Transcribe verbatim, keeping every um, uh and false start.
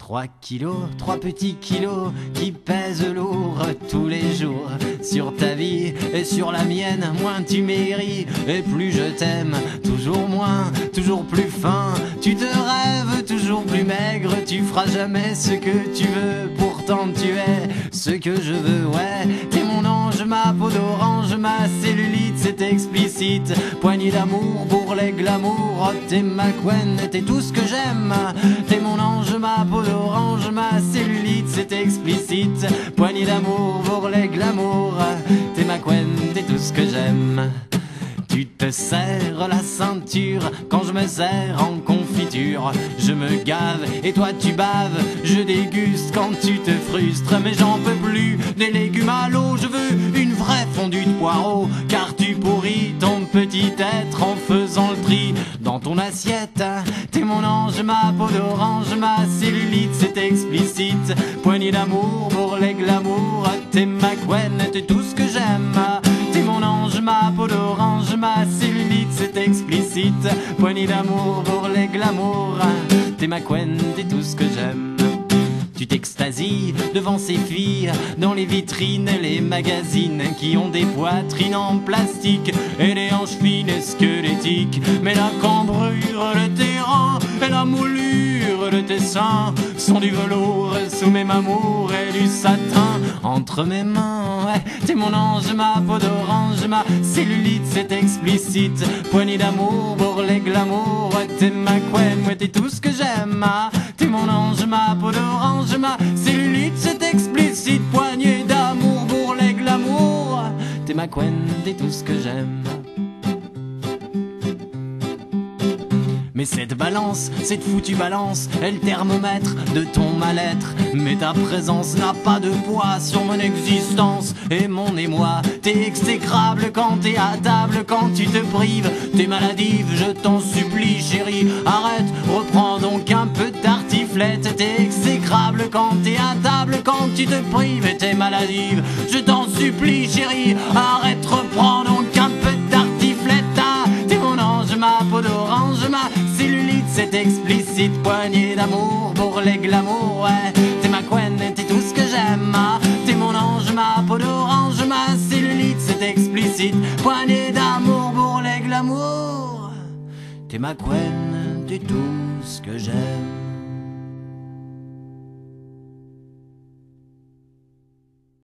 Trois kilos, trois petits kilos qui pèsent lourd tous les jours sur ta vie et sur la mienne. Moins tu maigris et plus je t'aime. Toujours moins, toujours plus fin. Tu te rêves toujours plus maigre. Tu feras jamais ce que tu veux. Pourtant tu es ce que je veux. Ouais, t'es mon ange, ma peau d'orange, ma cellulite, c'est explicite. Poignée d'amour, bourrelet, glamour. Oh, t'es ma couenne, t'es tout ce que j'aime. T'es mon ange, ma peau d'orange, ma cellulite, c'est explicite. Poignée d'amour, bourrelet, glamour. T'es ma couenne, t'es tout ce que j'aime. Tu te serres la ceinture quand je me serre en confiture. Je me gave et toi tu baves. Je déguste quand tu te frustres. Mais j'en peux plus des légumes à l'eau. Je veux une vraie fondue de poireaux. Car tu pourris ton petit être en faisant le tri dans ton assiette. T'es mon ange, ma peau d'orange, ma cellulite, c'est explicite. Poignée d'amour, bourrelet, glamour. T'es ma couenne, t'es tout ce que j'aime. T'es mon ange, ma peau d'orange, ma cellulite, c'est explicite. Poignée d'amour, bourrelet, glamour. T'es ma couenne, t'es tout ce que j'aime. Tu t'extasies devant ces filles dans les vitrines, les magazines qui ont des poitrines en plastique et des hanches fines et squelettiques. Mais la cambrure de tes reins et la moulure de tes seins sont du velours sous mes mamours et du satin entre mes mains. Ouais, t'es mon ange, ma peau d'orange, ma cellulite, c'est explicite. Poignée d'amour, bourrelet, glamour. Ouais, t'es ma couenne, ouais, t'es tout ce que j'aime. T'es mon ange, ma peau d'orange, ma cellulite, c'est explicite. Poignée d'amour, bourrelet, glamour. T'es ma couenne, t'es tout ce que j'aime. Mais cette balance, cette foutue balance, est le thermomètre de ton mal-être. Mais ta présence n'a pas de poids sur mon existence et mon émoi. T'es exécrable quand t'es à table, quand tu te prives. T'es maladive, je t'en supplie chérie. Arrête, reprends donc un peu de tartiflette. T'es exécrable quand t'es à table, quand tu te prives. Et t'es maladive, je t'en supplie chérie. Arrête, reprends donc un peu de tartiflette. Ah, t'es mon ange, ma peau d'orange, ma cellulite, c'est explicite. Poignée d'amour, bourrelet, glamour. Ouais, t'es ma couenne, t'es tout ce que j'aime. Ah, t'es mon ange, ma peau d'orange, ma cellulite, c'est explicite. Poignée d'amour, bourrelet, glamour. T'es ma couenne, t'es tout ce que j'aime.